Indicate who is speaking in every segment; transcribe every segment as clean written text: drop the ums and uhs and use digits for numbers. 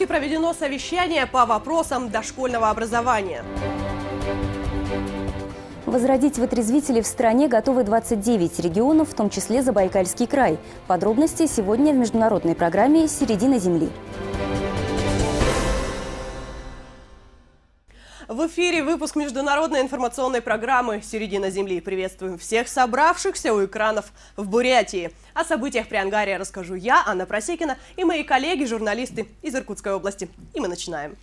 Speaker 1: Иркутске проведено совещание по вопросам дошкольного образования.
Speaker 2: Возродить вытрезвители в стране готовы 29 регионов, в том числе Забайкальский край. Подробности сегодня в международной программе «Середина земли».
Speaker 1: В эфире выпуск международной информационной программы «Середина земли». Приветствуем всех собравшихся у экранов в Бурятии. О событиях при Ангаре расскажу я, Анна Просекина, и мои коллеги-журналисты из Иркутской области. И мы начинаем.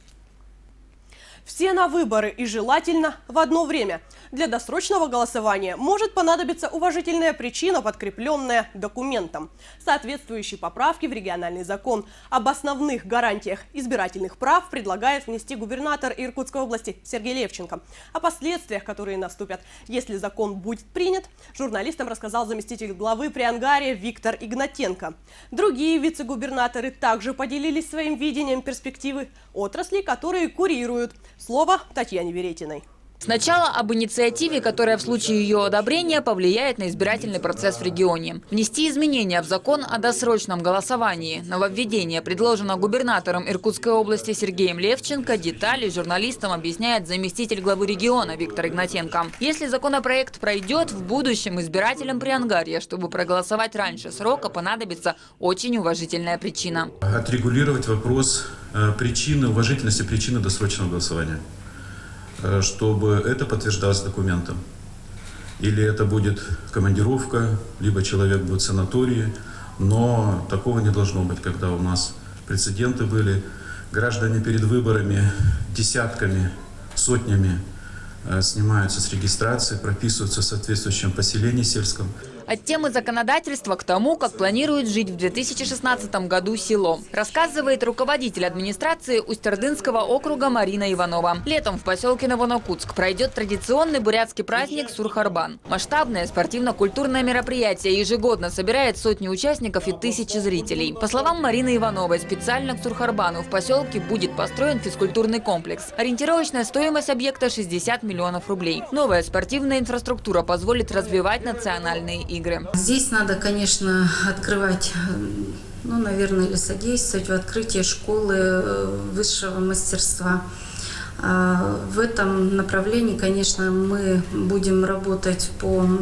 Speaker 1: Все на выборы и желательно в одно время. Для досрочного голосования может понадобиться уважительная причина, подкрепленная документом. Соответствующие поправки в региональный закон об основных гарантиях избирательных прав предлагает внести губернатор Иркутской области Сергей Левченко. О последствиях, которые наступят, если закон будет принят, журналистам рассказал заместитель главы при Ангаре Виктор Игнатенко. Другие вице-губернаторы также поделились своим видением перспективы отраслей, которые курируют. Слово Татьяне Веретиной.
Speaker 3: Сначала об инициативе, которая в случае ее одобрения повлияет на избирательный процесс в регионе. Внести изменения в закон о досрочном голосовании. Нововведение предложено губернатором Иркутской области Сергеем Левченко. Детали журналистам объясняет заместитель главы региона Виктор Игнатенко. Если законопроект пройдет, в будущем избирателям Приангарья, чтобы проголосовать раньше срока, понадобится очень уважительная причина.
Speaker 4: Отрегулировать вопрос причины, уважительности причины досрочного голосования, чтобы это подтверждалось документом. Или это будет командировка, либо человек будет в санатории, но такого не должно быть, когда у нас прецеденты были. Граждане перед выборами десятками, сотнями снимаются с регистрации, прописываются в соответствующем поселении сельском.
Speaker 3: От темы законодательства к тому, как планирует жить в 2016 году село, рассказывает руководитель администрации Усть-Ордынского округа Марина Иванова. Летом в поселке Новонокутск пройдет традиционный бурятский праздник Сурхарбан. Масштабное спортивно-культурное мероприятие ежегодно собирает сотни участников и тысячи зрителей. По словам Марины Ивановой, специально к Сурхарбану в поселке будет построен физкультурный комплекс. Ориентировочная стоимость объекта 60 миллионов рублей. Новая спортивная инфраструктура позволит развивать национальные игры.
Speaker 5: Здесь надо, конечно, открывать, наверное, или содействовать в открытии школы высшего мастерства. В этом направлении, конечно, мы будем работать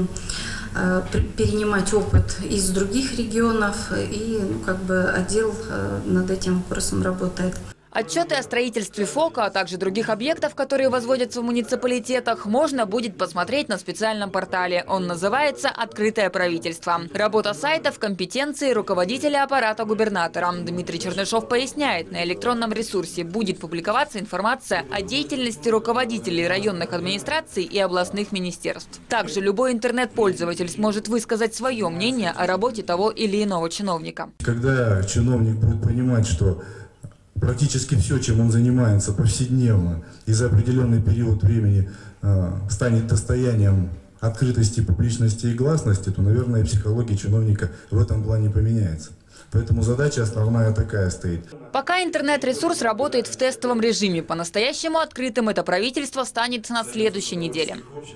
Speaker 5: перенимать опыт из других регионов, и отдел над этим вопросом работает.
Speaker 3: Отчеты о строительстве ФОКа, а также других объектов, которые возводятся в муниципалитетах, можно будет посмотреть на специальном портале. Он называется «Открытое правительство». Работа сайта в компетенции руководителя аппарата губернатора. Дмитрий Чернышов поясняет, на электронном ресурсе будет публиковаться информация о деятельности руководителей районных администраций и областных министерств. Также любой интернет-пользователь сможет высказать свое мнение о работе того или иного чиновника.
Speaker 6: Когда чиновник будет понимать, что практически все, чем он занимается повседневно и за определенный период времени станет достоянием открытости, публичности и гласности, то, наверное, психология чиновника в этом плане поменяется. Поэтому задача основная такая стоит.
Speaker 3: Пока интернет-ресурс работает в тестовом режиме, по-настоящему открытым это правительство станет на следующей неделе.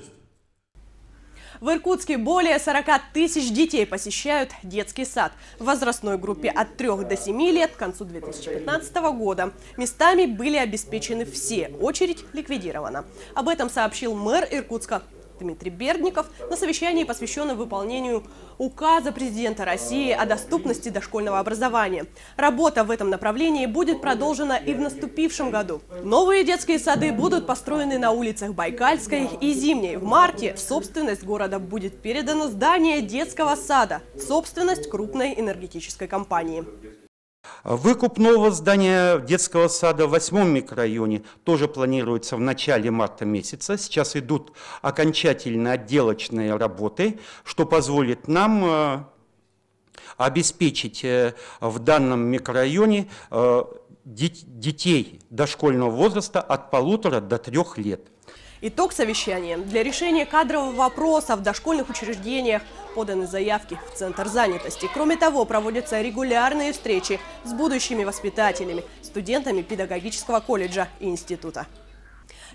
Speaker 1: В Иркутске более 40 тысяч детей посещают детский сад в возрастной группе от 3 до 7 лет к концу 2015 года. Местами были обеспечены все, очередь ликвидирована. Об этом сообщил мэр Иркутска Дмитрий Бердников на совещании, посвященном выполнению указа президента России о доступности дошкольного образования. Работа в этом направлении будет продолжена и в наступившем году. Новые детские сады будут построены на улицах Байкальской и Зимней. В марте в собственность города будет передано здание детского сада, собственность крупной энергетической компании.
Speaker 7: Выкуп нового здания детского сада в 8-м микрорайоне тоже планируется в начале марта месяца. Сейчас идут окончательно отделочные работы, что позволит нам обеспечить в данном микрорайоне детей дошкольного возраста от 1,5 до 3 лет.
Speaker 1: Итог совещания. Для решения кадрового вопроса в дошкольных учреждениях поданы заявки в Центр занятости. Кроме того, проводятся регулярные встречи с будущими воспитателями, студентами педагогического колледжа и института.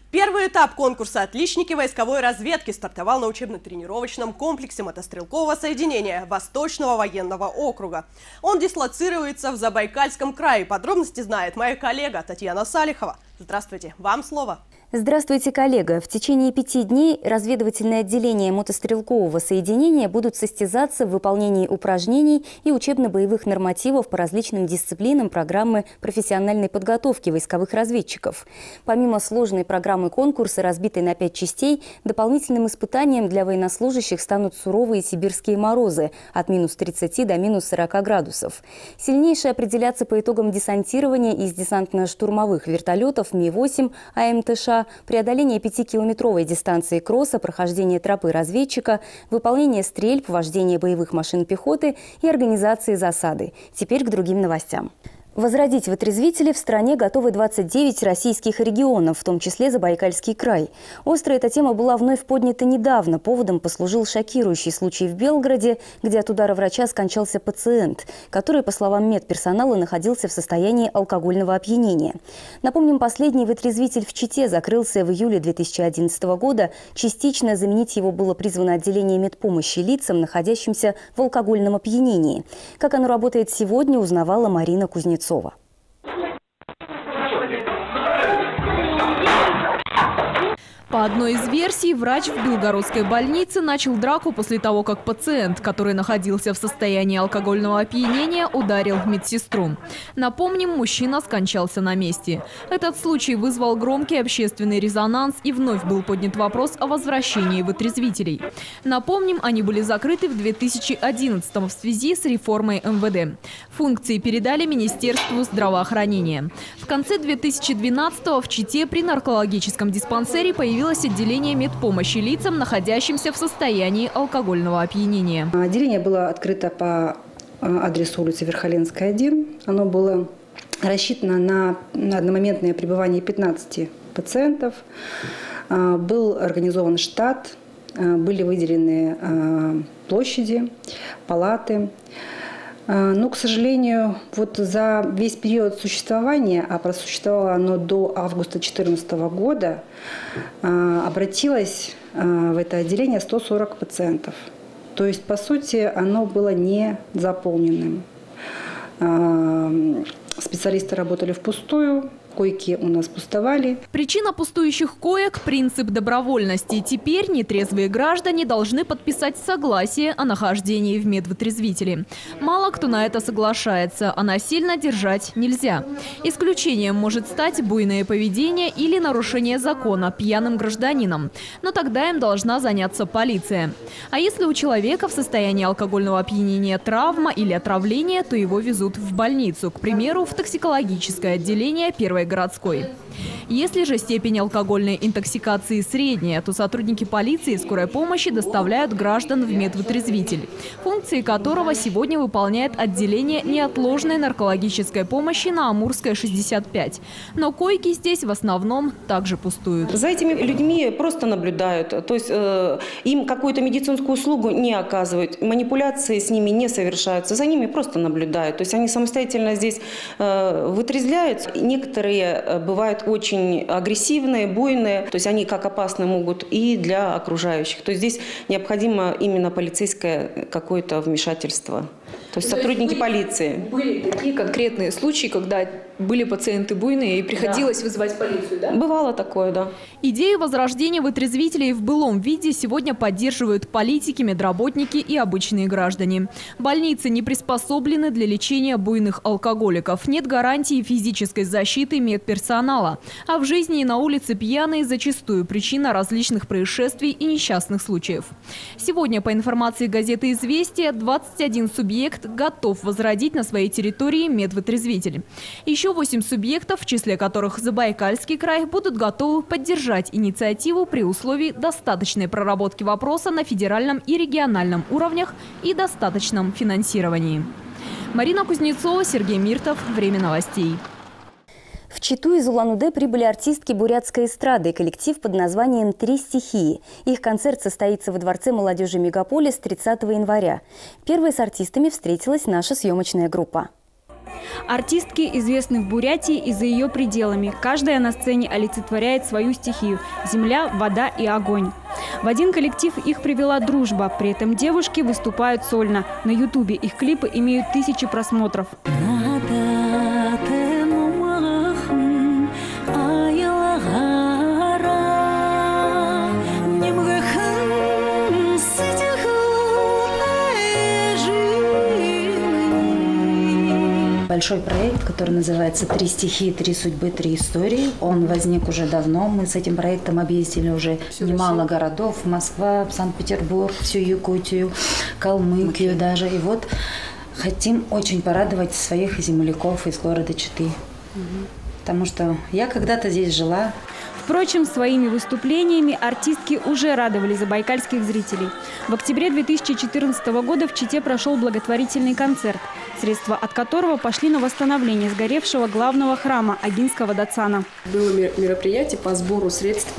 Speaker 1: Первый этап конкурса «Отличники войсковой разведки» стартовал на учебно-тренировочном комплексе мотострелкового соединения Восточного военного округа. Он дислоцируется в Забайкальском крае. Подробности знает моя коллега Татьяна Салихова. Здравствуйте, вам слово.
Speaker 2: Здравствуйте, коллега. В течение 5 дней разведывательное отделение мотострелкового соединения будут состязаться в выполнении упражнений и учебно-боевых нормативов по различным дисциплинам программы профессиональной подготовки войсковых разведчиков. Помимо сложной программы конкурса, разбитой на 5 частей, дополнительным испытанием для военнослужащих станут суровые сибирские морозы от минус 30 до минус 40 градусов. Сильнейшие определятся по итогам десантирования из десантно-штурмовых вертолетов Ми-8 АМТШ, преодоление 5-километровой дистанции кросса, прохождение тропы разведчика, выполнение стрельб, вождение боевых машин пехоты и организации засады. Теперь к другим новостям. Возродить вытрезвители в стране готовы 29 российских регионов, в том числе Забайкальский край. Острая эта тема была вновь поднята недавно. Поводом послужил шокирующий случай в Белгороде, где от удара врача скончался пациент, который, по словам медперсонала, находился в состоянии алкогольного опьянения. Напомним, последний вытрезвитель в Чите закрылся в июле 2011 года. Частично заменить его было призвано отделение медпомощи лицам, находящимся в алкогольном опьянении. Как оно работает сегодня, узнавала Марина Кузнецова.
Speaker 8: По одной из версий, врач в Белгородской больнице начал драку после того, как пациент, который находился в состоянии алкогольного опьянения, ударил медсестру. Напомним, мужчина скончался на месте. Этот случай вызвал громкий общественный резонанс, и вновь был поднят вопрос о возвращении вытрезвителей. Напомним, они были закрыты в 2011 в связи с реформой МВД. Функции передали Министерству здравоохранения. В конце 2012 в Чите при наркологическом диспансере появилось отделение медпомощи лицам, находящимся в состоянии алкогольного опьянения.
Speaker 9: Отделение было открыто по адресу улицы Верхоленская, 1. Оно было рассчитано на одномоментное пребывание 15 пациентов. Был организован штат, были выделены площади, палаты. Но, к сожалению, вот за весь период существования, а просуществовало оно до августа 2014 года, обратилось в это отделение 140 пациентов. То есть, по сути, оно было не заполненным. Специалисты работали впустую. Койки у нас пустовали.
Speaker 8: Причина пустующих коек – принцип добровольности. Теперь нетрезвые граждане должны подписать согласие о нахождении в медвытрезвителе. Мало кто на это соглашается, а насильно держать нельзя. Исключением может стать буйное поведение или нарушение закона пьяным гражданином. Но тогда им должна заняться полиция. А если у человека в состоянии алкогольного опьянения травма или отравление, то его везут в больницу, к примеру, в токсикологическое отделение первой городской. Если же степень алкогольной интоксикации средняя, то сотрудники полиции и скорой помощи доставляют граждан в медвытрезвитель, функции которого сегодня выполняет отделение неотложной наркологической помощи на Амурской, 65. Но койки здесь в основном также пустуют.
Speaker 10: За этими людьми просто наблюдают, то есть им какую-то медицинскую услугу не оказывают, манипуляции с ними не совершаются, за ними просто наблюдают. То есть они самостоятельно здесь вытрезвляются. Некоторые бывают очень агрессивные, буйные, то есть они как опасны могут и для окружающих. То есть здесь необходимо именно полицейское какое-то вмешательство. То есть сотрудники полиции.
Speaker 8: Были такие конкретные случаи, когда были пациенты буйные и приходилось вызывать полицию, да?
Speaker 10: Бывало такое, да.
Speaker 8: Идею возрождения вытрезвителей в былом виде сегодня поддерживают политики, медработники и обычные граждане. Больницы не приспособлены для лечения буйных алкоголиков. Нет гарантии физической защиты медперсонала. А в жизни и на улице пьяные зачастую причина различных происшествий и несчастных случаев. Сегодня, по информации газеты «Известия», 21 субъект готов возродить на своей территории медвытрезвитель. Еще 8 субъектов, в числе которых Забайкальский край, будут готовы поддержать инициативу при условии достаточной проработки вопроса на федеральном и региональном уровнях и достаточном финансировании. Марина Кузнецова, Сергей Миртов. Время новостей.
Speaker 2: В Читу из Улан-Удэ прибыли артистки бурятской эстрады, коллектив под названием «Три стихии». Их концерт состоится во Дворце молодежи «Мегаполис» 30 января. Первой с артистами встретилась наша съемочная группа.
Speaker 11: Артистки известны в Бурятии и за ее пределами. Каждая на сцене олицетворяет свою стихию – земля, вода и огонь. В один коллектив их привела дружба. При этом девушки выступают сольно. На ютубе их клипы имеют тысячи просмотров.
Speaker 12: Большой проект, который называется «Три стихии, три судьбы, три истории». Он возник уже давно. Мы с этим проектом объездили уже немало городов. Москва, Санкт-Петербург, всю Якутию, Калмыкию даже. И вот хотим очень порадовать своих земляков из города Читы. Потому что я когда-то здесь жила.
Speaker 11: Впрочем, своими выступлениями артистки уже радовали забайкальских зрителей. В октябре 2014 года в Чите прошел благотворительный концерт, средства от которого пошли на восстановление сгоревшего главного храма Агинского Дацана.
Speaker 13: Было мероприятие по сбору средств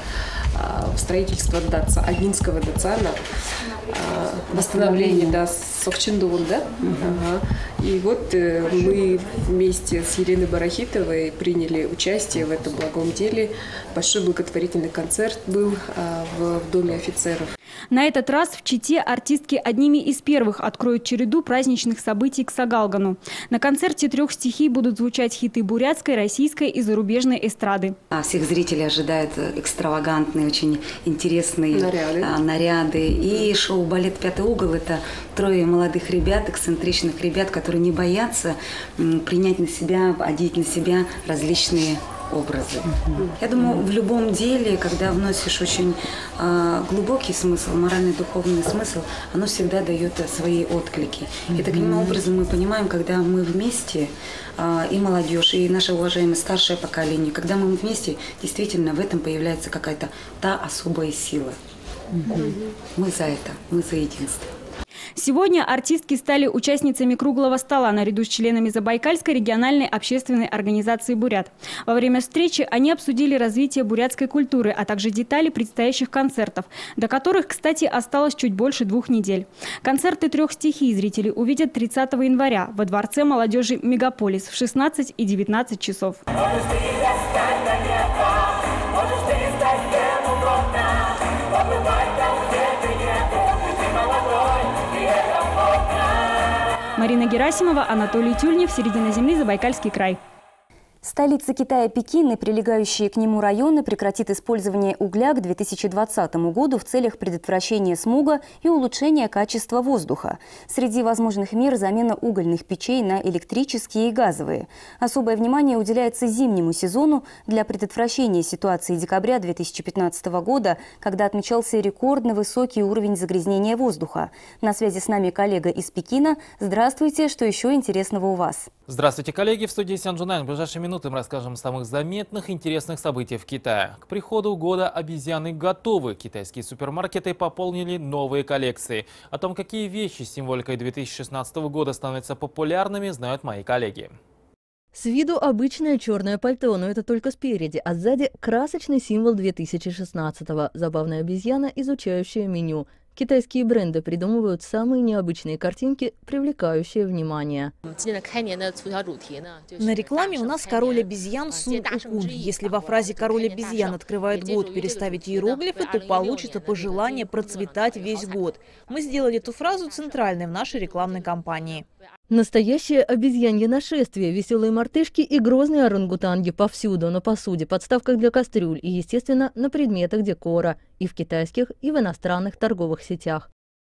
Speaker 13: в строительство Агинского Дацана, восстановление, да, Сокчиндур, да? И вот мы вместе с Еленой Барахитовой приняли участие в этом благом деле. Большой благотворительный концерт был в Доме офицеров.
Speaker 11: На этот раз в Чите артистки одними из первых откроют череду праздничных событий к Сагалгану. На концерте трех стихий будут звучать хиты бурятской, российской и зарубежной эстрады.
Speaker 12: Всех зрителей ожидают экстравагантные, очень интересные наряды. И шоу-балет «Пятый угол» – это трое молодых ребят, эксцентричных ребят, которые не боятся принять на себя, одеть на себя различные образы. Я думаю, в любом деле, когда вносишь очень глубокий смысл, моральный, духовный смысл, оно всегда дает свои отклики. И таким образом мы понимаем, когда мы вместе, и молодежь, и наше уважаемое старшее поколение, когда мы вместе, действительно в этом появляется какая-то та особая сила. Мы за это, мы за единство.
Speaker 11: Сегодня артистки стали участницами круглого стола наряду с членами Забайкальской региональной общественной организации «Бурят». Во время встречи они обсудили развитие бурятской культуры, а также детали предстоящих концертов, до которых, кстати, осталось чуть больше 2 недель. Концерты трех стихий зрители увидят 30 января во Дворце молодежи «Мегаполис» в 16 и 19 часов. Марина Герасимова, Анатолий Тюльнев, «Середина земли», Забайкальский край.
Speaker 2: Столица Китая Пекин и прилегающие к нему районы прекратит использование угля к 2020 году в целях предотвращения смога и улучшения качества воздуха. Среди возможных мер – замена угольных печей на электрические и газовые. Особое внимание уделяется зимнему сезону для предотвращения ситуации декабря 2015 года, когда отмечался рекордно высокий уровень загрязнения воздуха. На связи с нами коллега из Пекина. Здравствуйте, что еще интересного у вас?
Speaker 14: Здравствуйте, коллеги. В студии Сян Джунань. В ближайшие минуты мы расскажем о самых заметных интересных событиях в Китае. К приходу года обезьяны готовы. Китайские супермаркеты пополнили новые коллекции. О том, какие вещи с символикой 2016 года становятся популярными, знают мои коллеги.
Speaker 15: С виду обычное черное пальто, но это только спереди, а сзади красочный символ 2016-го. Забавная обезьяна, изучающая меню. Китайские бренды придумывают самые необычные картинки, привлекающие внимание.
Speaker 16: На рекламе у нас король обезьян Сун Укун. Если во фразе «король обезьян» открывает год переставить иероглифы, то получится пожелание процветать весь год. Мы сделали эту фразу центральной в нашей рекламной кампании.
Speaker 15: Настоящее обезьянье нашествие, веселые мартышки и грозные орангутанги повсюду, на посуде, подставках для кастрюль и, естественно, на предметах декора и в китайских, и в иностранных торговых сетях.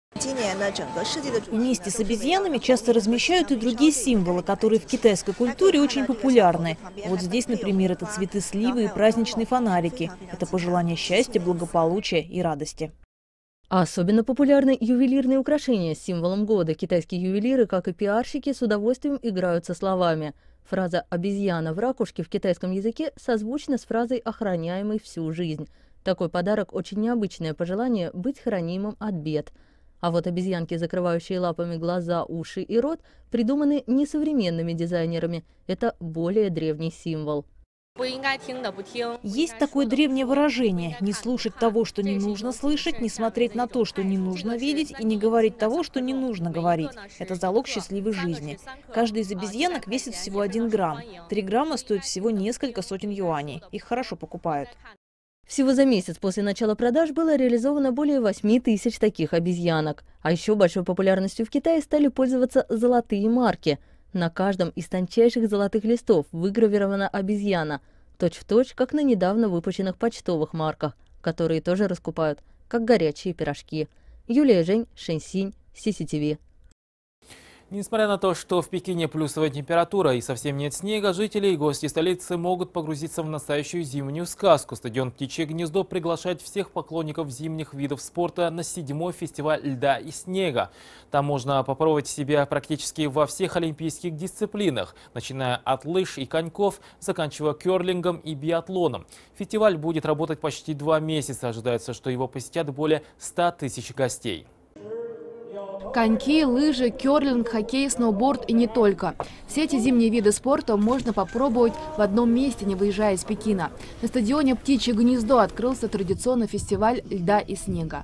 Speaker 16: Вместе с обезьянами часто размещают и другие символы, которые в китайской культуре очень популярны. Вот здесь, например, это цветы сливы и праздничные фонарики. Это пожелание счастья, благополучия и радости.
Speaker 15: А особенно популярны ювелирные украшения с символом года. Китайские ювелиры, как и пиарщики, с удовольствием играют со словами. Фраза «обезьяна в ракушке» в китайском языке созвучна с фразой «охраняемый всю жизнь». Такой подарок – очень необычное пожелание быть хранимым от бед. А вот обезьянки, закрывающие лапами глаза, уши и рот, придуманы не современными дизайнерами. Это более древний символ.
Speaker 16: Есть такое древнее выражение – не слушать того, что не нужно слышать, не смотреть на то, что не нужно видеть, и не говорить того, что не нужно говорить. Это залог счастливой жизни. Каждая из обезьянок весит всего 1 грамм. 3 грамма стоит всего несколько сотен юаней. Их хорошо покупают.
Speaker 15: Всего за месяц после начала продаж было реализовано более 8000 таких обезьянок. А еще большой популярностью в Китае стали пользоваться золотые марки. На каждом из тончайших золотых листов выгравирована обезьяна, точь-в-точь, как на недавно выпущенных почтовых марках, которые тоже раскупают, как горячие пирожки. Юлия Жень, Шэньсинь, CCTV.
Speaker 14: Несмотря на то, что в Пекине плюсовая температура и совсем нет снега, жители и гости столицы могут погрузиться в настоящую зимнюю сказку. Стадион «Птичье гнездо» приглашает всех поклонников зимних видов спорта на 7-й фестиваль льда и снега. Там можно попробовать себя практически во всех олимпийских дисциплинах, начиная от лыж и коньков, заканчивая керлингом и биатлоном. Фестиваль будет работать почти 2 месяца. Ожидается, что его посетят более 100 тысяч гостей.
Speaker 17: Коньки, лыжи, керлинг, хоккей, сноуборд и не только. Все эти зимние виды спорта можно попробовать в одном месте, не выезжая из Пекина. На стадионе «Птичье гнездо» открылся традиционный фестиваль льда и снега.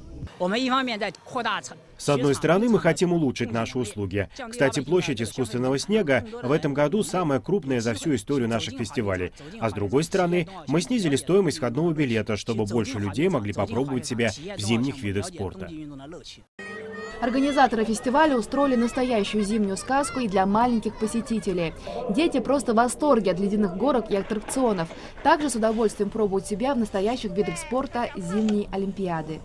Speaker 18: С одной стороны, мы хотим улучшить наши услуги. Кстати, площадь искусственного снега в этом году самая крупная за всю историю наших фестивалей. А с другой стороны, мы снизили стоимость входного билета, чтобы больше людей могли попробовать себя в зимних видах спорта.
Speaker 17: Организаторы фестиваля устроили настоящую зимнюю сказку и для маленьких посетителей. Дети просто в восторге от ледяных горок и аттракционов. Также с удовольствием пробуют себя в настоящих видах спорта зимней Олимпиады.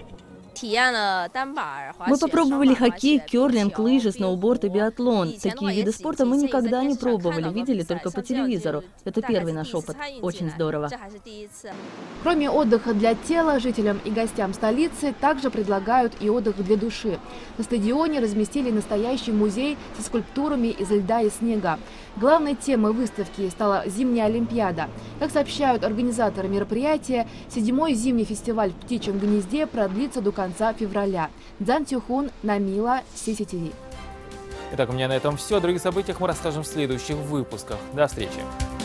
Speaker 15: Мы попробовали хоккей, керлинг, лыжи, сноуборд и биатлон. Такие виды спорта мы никогда не пробовали, видели только по телевизору. Это первый наш опыт. Очень здорово.
Speaker 17: Кроме отдыха для тела, жителям и гостям столицы также предлагают и отдых для души. На стадионе разместили настоящий музей со скульптурами из льда и снега. Главной темой выставки стала зимняя Олимпиада. Как сообщают организаторы мероприятия, 7-й зимний фестиваль в Птичьем гнезде продлится до конца февраля. Дзан Тюхун, Намила, CCTV.
Speaker 14: Итак, у меня на этом все. О других событиях мы расскажем в следующих выпусках. До встречи.